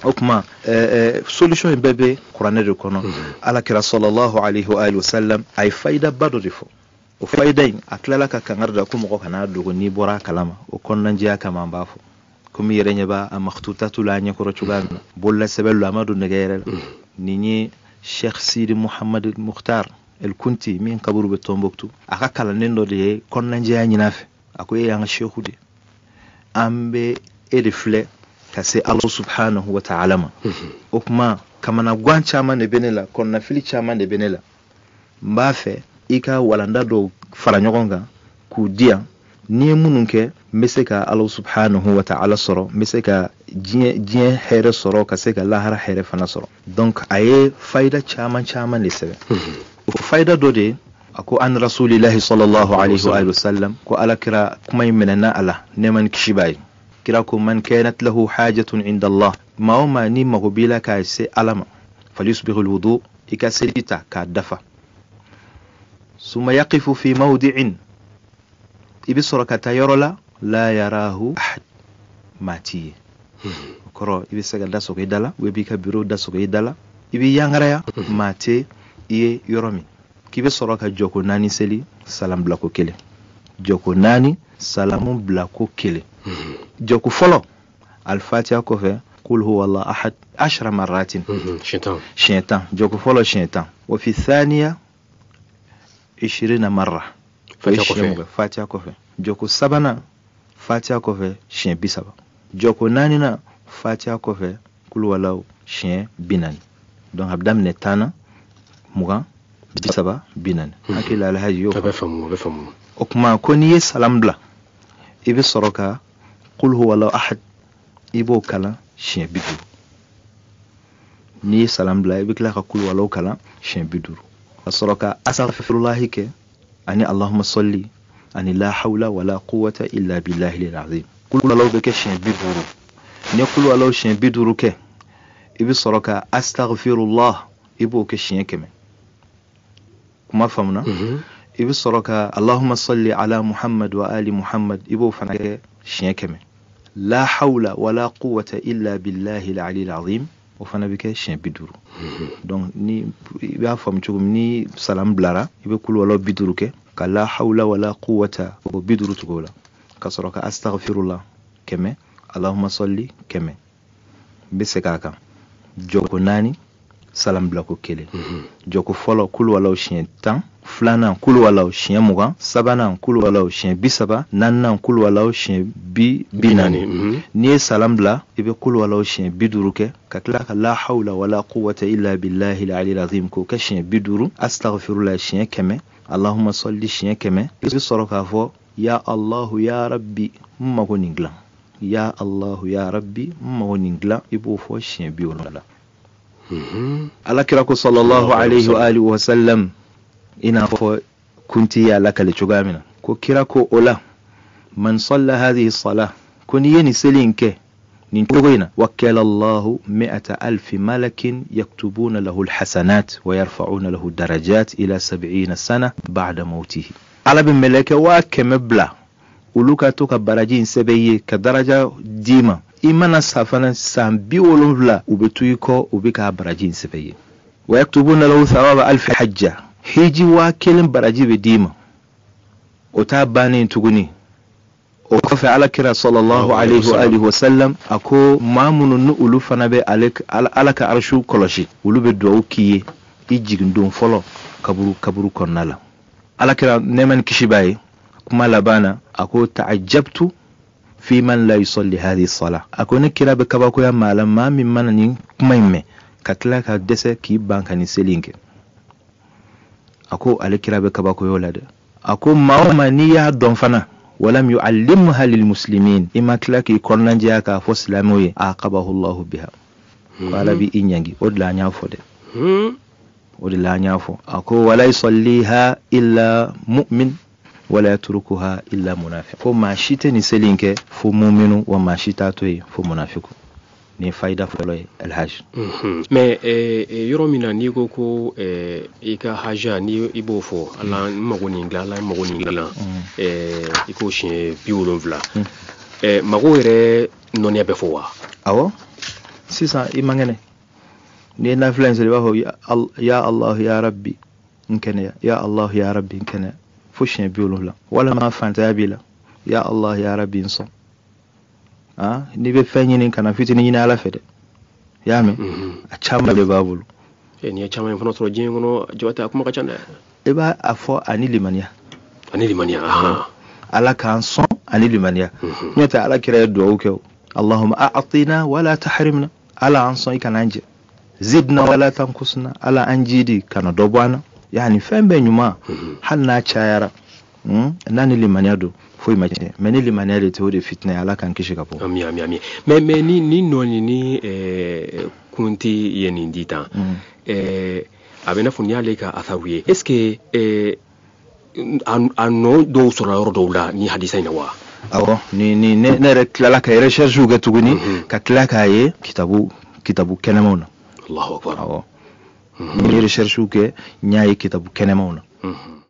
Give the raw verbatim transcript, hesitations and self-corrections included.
o kuma eh, eh, solution in bebe Qur'an de kono ala kira sallallahu alaihi wa alihi wasallam ay faida bado defo o faida in atlala ka kangarda ko mo kana dogo ni bora kalama o konnan jiya kama mbafo kumi yerenya ba makhtutatu la nyakoro chugan bolla sebelu amadu negere ninyi Sheikh Sidi Muhammad Mukhtar el Kunti min kaburu be Tombouctou aka kala nendo de konnan jiya nyinafe akoy yang sheikhu de ambe edifle kase Allah subhanahu wa ta'ala ma o kuma kamana gwan chama ne benela konna fili chama ne benela mbafe ika walanda do fara nyogonga ku dia ni mununke meseka Allah subhanahu wa ta'ala soro meseka jien jien here soro kase ka lahara here fana soro donc aye faida chama chama ne sebe faida do de ako an rasulillahi sallallahu alaihi wa sallam ko ala kira kuma yimenana ala neman kishibai kirakum man kanat lahu hajatun inda Allah ma huma ni magubila ka se alama falyusbighu alwudu ikasilita ka dafa summa yaqifu fi mawdi'in ibisraka tayrola la yarahu ahad mati koro ibisaga daso ko idala webi ka biro daso ko idala ibi yangaraya mate iye yoromi kibe soroka joko nani seli salam blako kele joko nani salamu blako kele joko folo al-fatiha ko fe qul huwa allah ahad ashra marratin shaitan shaitan joko folo shaitan wa fi thaniya عشرين marra fatiha ko fe joko sabana fatiha ko fe shin bisaba joko nani na fatiha ko fe qul walau shin binan donc abdam netana muga bisaba binan akila alhaji yo befamu befamu okuma koni salam bla ibe soroka qul huwa la ahad ibo kala shin bidu ni salam bla ibe kala qul huwa la kala shin bidu asroka astaghfirullah ke ani allahumma salli ani la hawla wala quwwata illa billahi al-azim qul huwa la beke shin bidu ni qul huwa la shin bidu ke ibe soroka astaghfirullah ibo ke shin keme kuma famna ibi soroka allahumma salli ala muhammad wa ali muhammad ibo fanake shin keme la hawla wala quwwata illa billahi al-ali al-azim o fana bike shin biduru donc ni ba fam chugum ni salam blara ibe kul wala biduru ke ka la hawla wala quwwata o biduru tugola ka soroka astaghfirullah keme allahumma salli keme bisekaka joko nani salam blako kele joko folo kul wala shin tan flana kul wala shin muga sabana kul wala shin bisaba nanna kul wala shin bi binani mm -hmm. ni salam bla ibe kul wala shin biduruke kakla la hawla wala quwwata illa billahi al-ali al-azim ko ka shin biduru astaghfirullah shin keme allahumma salli shin keme ibe soroka fo ya allah ya rabbi mma ko ningla ya allah ya rabbi mma ko ningla ibo fo shin bi wala mhm ala kirako sallallahu alaihi wa alihi wa sallam ina fo kunti ya laka le chugamina ko kirako ola man salla hadhihi salah kuni yeni selinke nin togoina wakkala allah mi'ata alf malakin yaktubuna lahu alhasanat wa yarfa'una lahu darajat ila sab'ina sana ba'da mawtihi ala bin malaka wa kamabla uluka to ka baraji sebeye ka daraja dima imana safana sambi wolumla ubetuyiko ubika baraji sebeye wa yaktubuna lahu thawaba alf hajja hiji wa kelin baraji be dima o ta bani tuguni o ko fa ala kira sallallahu alaihi wa alihi wasallam ako mamunun ulu fana be alek alaka arshu koloshi ulu be do kiye ijigin don folo kaburu kaburu konnala ala kira neman kishibaye kuma labana ako ta'ajjabtu fi man la yusalli hadhihi as-salah ako ne kira be kabako ya malam ma min manani kuma imme katla ka dese ki banka ni selinke ako alikira be kabako yolade ako mawma niya don fana walam yuallimha lil muslimin imatlaki kornanje aka fo islamoye aqabahu allah biha wala bi inyangi odla nyafode hmm odla nyafo ako wala yusalliha illa mu'min wala yatrukuha illa munafiq ko mashite ni selinke fo mu'minu wa mashita toy fo munafiqu ni faida folo alhaj mhm mais eh yoromina ni go ko eh ika haja ni ibofo ala magoni ngla ala magoni ngla eh iko shin biolon vla eh mago ere noni abe fo wa awo sisan i man kɛnɛ ni ye nafila in sɔrɔ i b'a fɔ ya Allah ya rabbi n kɛnɛya ya Allah ya rabbi n kɛnɛya fo siɲɛ bi wolonwula walima fantanya b'i la ya Allah ya rabbi n sɔn ah n'i bɛ fɛn ɲini kana fitinin ɲini Ala fɛ dɛ i y'a mɛn a caman de b'a bolo n'i ye caman fana sɔrɔ diɲɛ kɔnɔ jabate a kuma ka ca dɛ i b'a a fɔ ani limaniya ani limaniya aha Ala k'an sɔn ani limaniya n'o tɛ Ala kira ye duwawu kɛ Allahumma a'tina wala tahrimna Ala an sɔn i kana an jɛ zidna wala tankusna Ala an jidi kana dɔ bɔ an na yani fɛn bɛɛ ɲuman hali n'a cayara n'a ni limaniya don foyi ma tiɲɛ mais ni limaniya de tɛ o de fitinɛ ye Ala k'an kisi ka bɔ ami ami ami mais mais ni ni nɔni ni eh, kunti ye nin di tan eh, a bɛ n'a fɔ n'i y'ale ka atharu ye est ce que eh, a nɔ dɔw sɔrɔ yɔrɔ dɔw la ni hadisa in na wa awɔ ni ni ne yɛrɛ tilala ka recherche kɛ tuguni ka tila k'a ye kitabu kitabu kɛnɛmaw na Allahu akbar awɔ ni recherche kɛ n y'a ye kitabu kɛnɛmaw na